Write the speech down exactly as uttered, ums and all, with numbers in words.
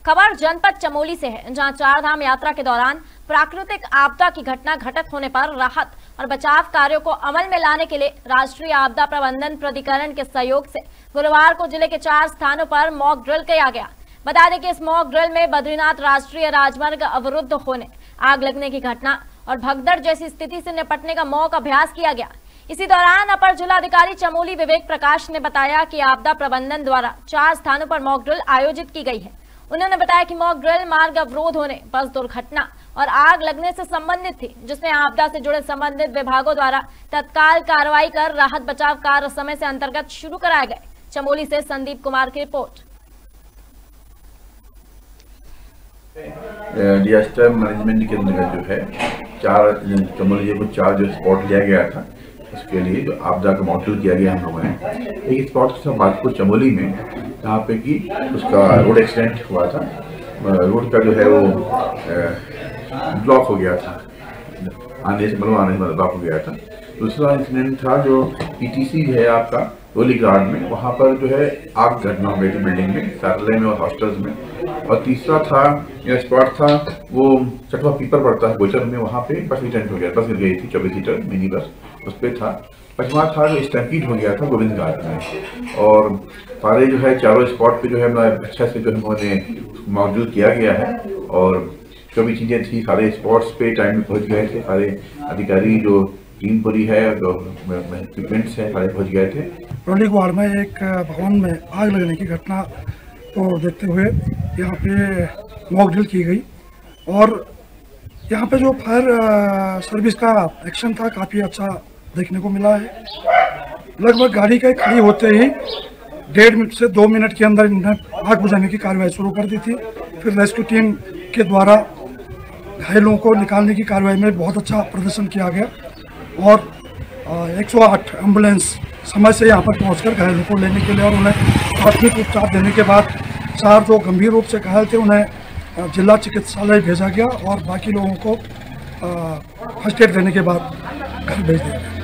खबर जनपद चमोली से है, जहां चार धाम यात्रा के दौरान प्राकृतिक आपदा की घटना घटित होने पर राहत और बचाव कार्यों को अमल में लाने के लिए राष्ट्रीय आपदा प्रबंधन प्राधिकरण के सहयोग से गुरुवार को जिले के चार स्थानों पर मॉक ड्रिल किया गया। बता दें कि इस मॉक ड्रिल में बद्रीनाथ राष्ट्रीय राजमार्ग अवरुद्ध होने, आग लगने की घटना और भगदड़ जैसी स्थिति से निपटने का मॉक अभ्यास किया गया। इसी दौरान अपर जिलाधिकारी चमोली विवेक प्रकाश ने बताया कि आपदा प्रबंधन द्वारा चार स्थानों पर मॉक ड्रिल आयोजित की गई है। उन्होंने बताया कि मॉक ड्रिल मार्ग अवरोध होने, बस दुर्घटना और आग लगने से संबंधित थी, जिसमें आपदा से जुड़े संबंधित विभागों द्वारा तत्काल कार्रवाई कर राहत बचाव कार्य समय से अंतर्गत शुरू कराए गए। चमोली से संदीप कुमार की रिपोर्ट। डिजास्टर मैनेजमेंट के अंतर्गत जो है चार चमोली को चार जो स्पॉट लिया गया था, उसके लिए जो आपदा का मॉडल किया गया हम लोगों ने। एक स्पॉट था बागपुर चमोली में, जहाँ पे कि उसका रोड एक्सीडेंट हुआ था, रोड का जो है वो ब्लॉक हो गया था, आने से मतलब आने से ब्लॉक हो गया था। दूसरा इंसिडेंट था जो पीटीसी है आपका रोली गार्ड में, वहाँ पर जो है आग घटना हो गई थी बिल्डिंग में, कार्यालय में और हॉस्टल्स में। और तीसरा था या स्पॉट था वो चटवा पीपर पड़ता है गोचर में, वहाँ पे बस एक्सीडेंट हो गया, बस गिर गई थी, चौबीस सीटर मिनी बस उस पर था। पचवा था जो स्टैम्पीड हो गया था गोविंद घाट में। और सारे जो है चारों स्पॉट पे जो है अच्छा से जो हमने मौजूद किया गया है, और जो भी चीज़ें थी सारे स्पॉट्स पे टाइम में पहुँच गए थे। सारे अधिकारी जो टीम पूरी है, जो इक्विपमेंट्स है, सारे पहुँच गए थे। रोली गार्ड में एक भवन में आग लगने की घटना को देखते हुए यहाँ पे मॉक ड्रिल की गई, और यहाँ पे जो फायर सर्विस का एक्शन था काफ़ी अच्छा देखने को मिला है। लगभग गाड़ी के खड़ी होते ही डेढ़ मिनट से दो मिनट के अंदर इन्होंने आग बुझाने की कार्रवाई शुरू कर दी थी। फिर रेस्क्यू टीम के द्वारा घायलों को निकालने की कार्रवाई में बहुत अच्छा प्रदर्शन किया गया, और एक सौ आठ एम्बुलेंस समय से यहाँ पर पहुँचकर घायलों को लेने के लिए और उन्हें प्राथमिक उपचार देने के बाद चार जो गंभीर रूप से घायल थे उन्हें जिला चिकित्सालय भेजा गया, और बाकी लोगों को फर्स्ट एड देने के बाद घर भेज दिया गया।